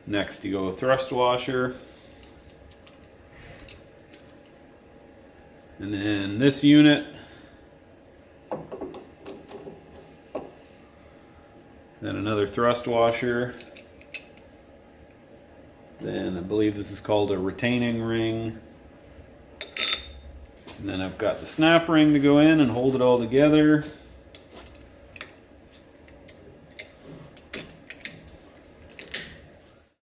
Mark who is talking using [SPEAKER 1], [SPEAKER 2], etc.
[SPEAKER 1] Next you go thrust washer. And then this unit. Then another thrust washer. Then I believe this is called a retaining ring. And then I've got the snap ring to go in and hold it all together.